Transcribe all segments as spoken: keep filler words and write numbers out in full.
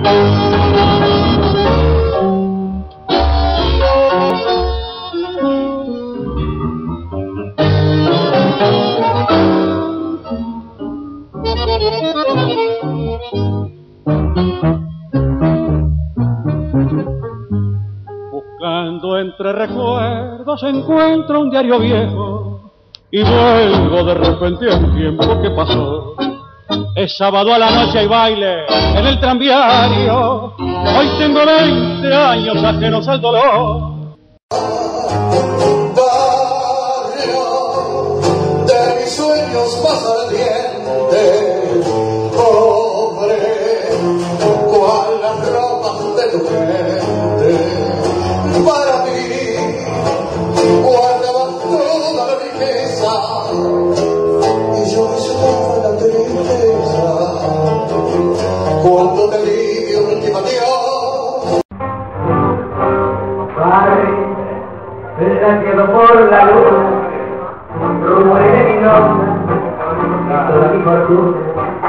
Buscando entre recuerdos encuentro un diario viejo y vuelvo de repente al tiempo que pasó. Es sábado a la noche y baile en el tranviario. Hoy tengo veinte años ajenos al dolor. Barrio de mis sueños pasa el diente, pobre, cual las ropas de tu gente. Para ti guardaba toda la riqueza y yo me la tristeza cuando te di mi última adiós. Blanqueado por la luz, rumores de mi nombre y toda mi fortuna.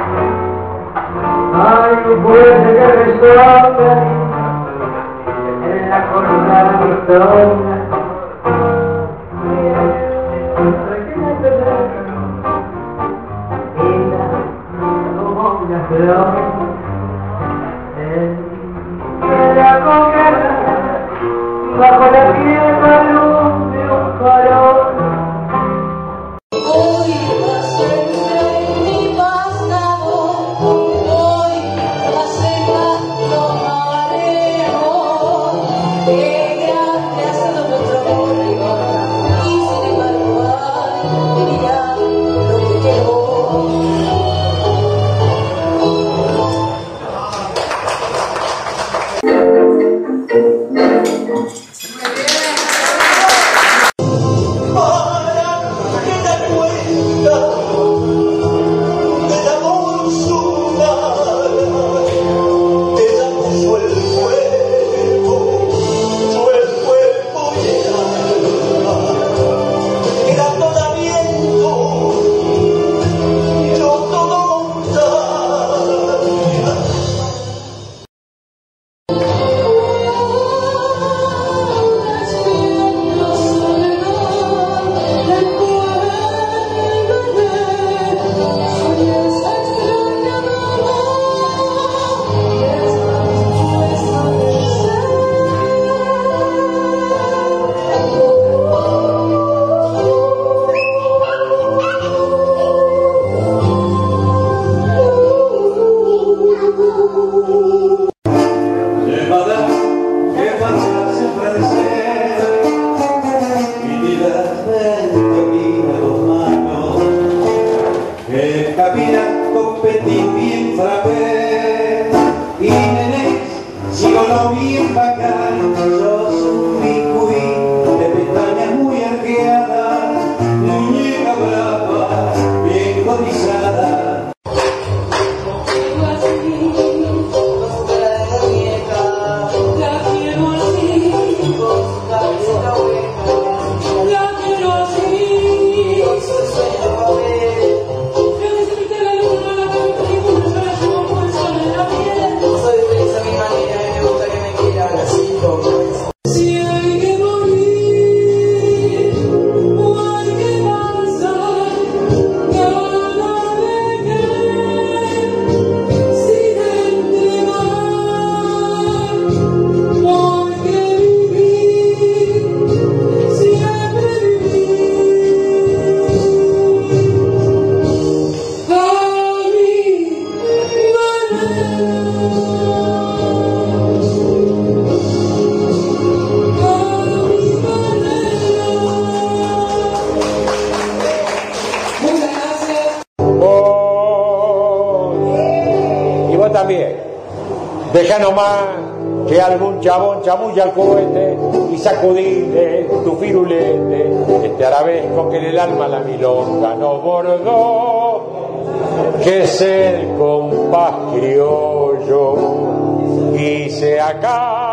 Hay un puente que resonga en la columna de mi zona. Como una flor en la congelada bajo la tierra luz de un farol. Hoy vas en mi pasado, hoy vas llegando mareo, que grande ha sido nuestro amor, y sin embargo ay, mira lo que quedó. Deja nomás que algún chabón chamulla al cohete y sacudile tu firulete, este arabesco que en el alma la milonga nos bordó, que es el compás criollo y se acabó.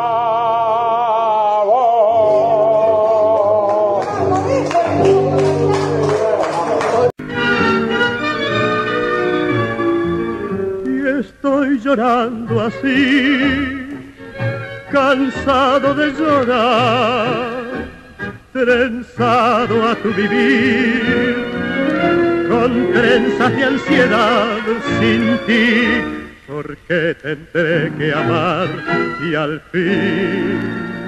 Y estoy yo llorando así, cansado de llorar, trenzado a tu vivir, con trenzas de ansiedad sin ti, porque tendré que amar y al fin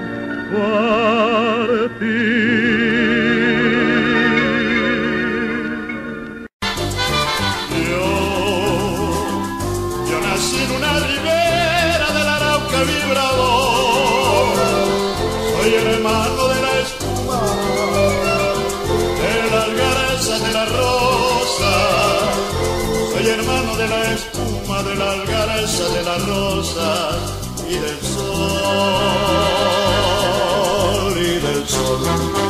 partir. Yo, yo nací en una ribera del Arauca vibrador, soy el hermano de la espuma, de las garezas de la rosa, soy hermano de la espuma, de las garezas de la rosa y del sol, y del sol.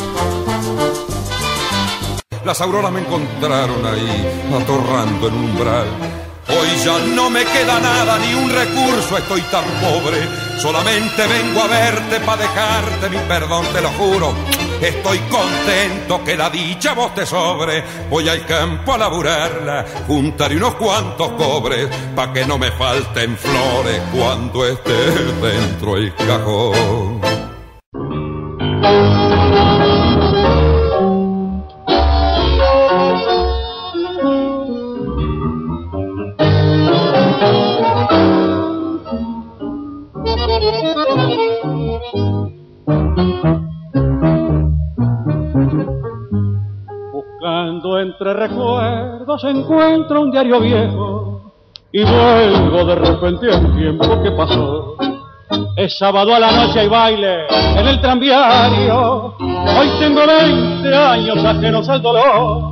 Las auroras me encontraron ahí, atorrando en un umbral. Hoy ya no me queda nada, ni un recurso, estoy tan pobre. Solamente vengo a verte pa' dejarte mi perdón, te lo juro. Estoy contento que la dicha vos te sobre. Voy al campo a laburarla, juntaré unos cuantos cobres, pa' que no me falten flores cuando esté dentro el cajón. Buscando entre recuerdos encuentro un diario viejo y vuelvo de repente al tiempo que pasó. Es sábado a la noche hay baile en el tranviario. Hoy tengo veinte años ajenos al dolor.